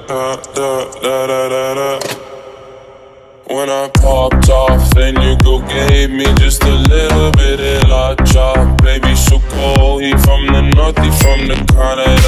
When I popped off, then you go gave me just a little bit of la chop. Baby, so cold, he from the north, he from the kind of